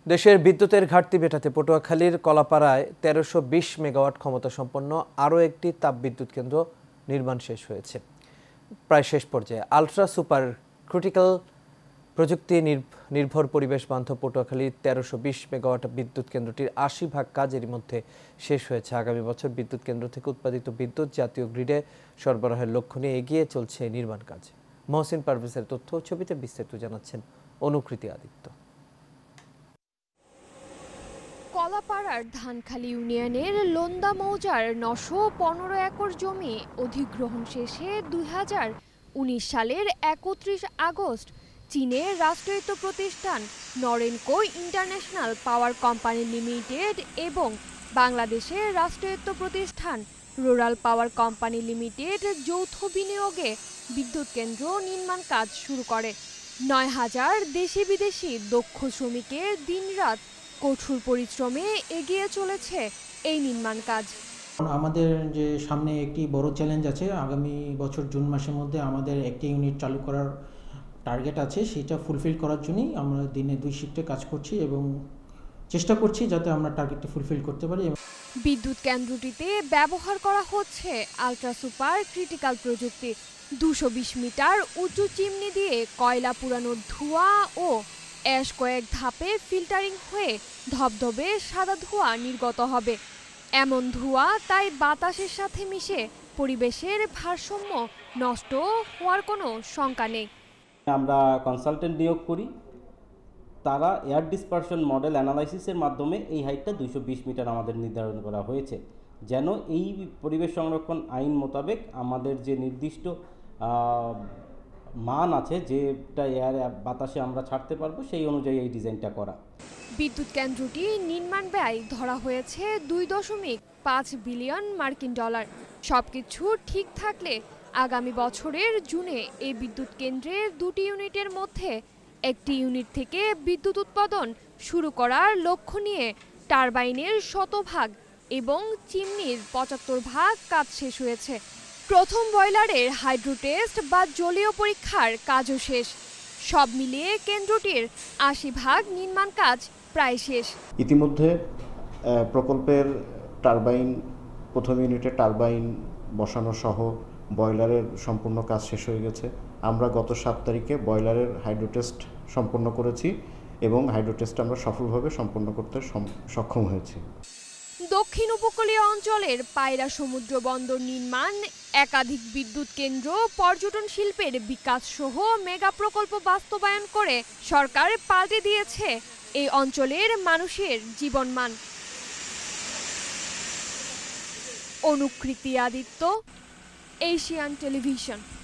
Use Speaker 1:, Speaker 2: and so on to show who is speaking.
Speaker 1: দেশের বিদ্যুতের ঘাটতি মেটাতে পটুয়াখালীর কলাপাড়ায় ১৩২০ মেগাওয়াট ক্ষমতা সম্পন্ন আরও একটি তাপবিদ্যুৎ কেন্দ্র নির্মাণ শেষ হয়েছে। প্রায় শেষ পর্যায়ে আলট্রা সুপার ক্রিটিক্যাল প্রযুক্তি নির্ভর পরিবেশ বান্ধব পটুয়াখালীর ১৩২০ মেগাওয়াট বিদ্যুৎ কেন্দ্রটির ৮০% কাজ এরই মধ্যে শেষ হয়েছে। আগামী বছর বিদ্যুৎ কেন্দ্র থেকে উৎপাদিত বিদ্যুৎ জাতীয় গ্রিডে সরবরাহের লক্ষ্য নিয়ে এগিয়ে চলছে নির্মাণ কাজ। মহসিন পারভেজের তথ্য ছবিতে বিস্তারিত জানাচ্ছেন অনুকৃতি আদিত্য।
Speaker 2: কলাপাড়ার ধানখালী ইউনিয়নের লোন্দা মৌজার ৯১৫ একর জমি অধিগ্রহণ শেষে ২০১৯ সালের ৩১ আগস্ট চীনের রাষ্ট্রায়ত্ত প্রতিষ্ঠান Norinco international power company limited এবং বাংলাদেশের রাষ্ট্রায়ত্ত প্রতিষ্ঠান রুরাল পাওয়ার কোম্পানি লিমিটেড যৌথ বিনিয়োগে বিদ্যুৎ কেন্দ্র নির্মাণ কাজ শুরু করে। ৯,০০০ দেশি বিদেশি দক্ষ শ্রমিকের দিনরাত কঠোর পরিশ্রমে এগিয়ে চলেছে এই নির্মাণ কাজ।
Speaker 3: আমাদের যে সামনে একটি বড় চ্যালেঞ্জ আছে, আগামী বছর জুন মাসের মধ্যে আমাদের একটি ইউনিট চালু করার টার্গেট আছে। সেটা ফুলফিল করার জন্যই আমরা দিনে ২ শিফটে কাজ করছি এবং চেষ্টা করছি যাতে আমরা টার্গেটটি ফুলফিল করতে পারি।
Speaker 2: বিদ্যুৎ কেন্দ্রটিতে ব্যবহার করা হচ্ছে আলট্রা সুপার ক্রিটিক্যাল প্রযুক্তি। ২২০ মিটার উঁচু চিমনি দিয়ে কয়লা পুরানোর ধোঁয়া ও অ্যাশ কয়েক ধাপে ফিল্টারিং হয়ে ধবধবে সাদা ধোঁয়া নির্গত হবে। এমন ধোঁয়া তাই বাতাসের সাথে মিশে পরিবেশের ভারসাম্য নষ্ট হওয়ার কোনো শঙ্কা নেই।
Speaker 4: আমরা কনসালটেন্ট নিয়োগ করি, তারা এয়ার ডিসপারশন মডেল অ্যানালাইসিসের মাধ্যমে এই হাইটটা ২২০ মিটার আমাদের নির্ধারণ করা হয়েছে, যেন এই পরিবেশ সংরক্ষণ আইন মোতাবেক আমাদের যে নির্দিষ্ট মান আছে, যেটা এয়ার বাতাসে আমরা ছাড়তে পারবো, সেই অনুযায়ী এই ডিজাইনটা করা।
Speaker 2: বিদ্যুৎ কেন্দ্রটি নির্মাণ ব্যয় ধরা হয়েছে ২.৫ বিলিয়ন মার্কিন ডলার। সবকিছু ঠিক থাকলে আগামী বছরের জুনে এই বিদ্যুৎ কেন্দ্রের ২টি ইউনিটের মধ্যে একটি ইউনিট থেকে বিদ্যুৎ উৎপাদন শুরু করার লক্ষ্য নিয়ে টারবাইনের ১০০% এবং চিমনির ৭৫% কাজ শেষ হয়েছে। প্রথম বয়লারের হাইড্রো টেস্ট বা জলীয় পরীক্ষার কাজও শেষ। সব মিলিয়ে কেন্দ্রটির ৮০% নির্মাণ কাজ প্রায় শেষ।
Speaker 5: ইতিমধ্যে প্রকল্পের টারবাইন, প্রথম ইউনিটের টারবাইন বসানো সহ বয়লারের সম্পূর্ণ কাজ শেষ হয়ে গেছে। আমরা গত ৭ তারিখে বয়লারের হাইড্রো টেস্ট সম্পন্ন করেছি এবং হাইড্রো টেস্ট আমরা সফলভাবে সম্পন্ন করতে সক্ষম হয়েছি।
Speaker 2: দক্ষিণ উপকূলীয় অঞ্চলের পায়রা সমুদ্র বন্দর নির্মাণ, একাধিক বিদ্যুৎ কেন্দ্র, পর্যটন শিল্পের বিকাশ সহ মেগা প্রকল্প বাস্তবায়ন করে সরকার পাল্টে দিয়েছে এই অঞ্চলের মানুষের জীবনমান। Anukriti Aditya, Asian television.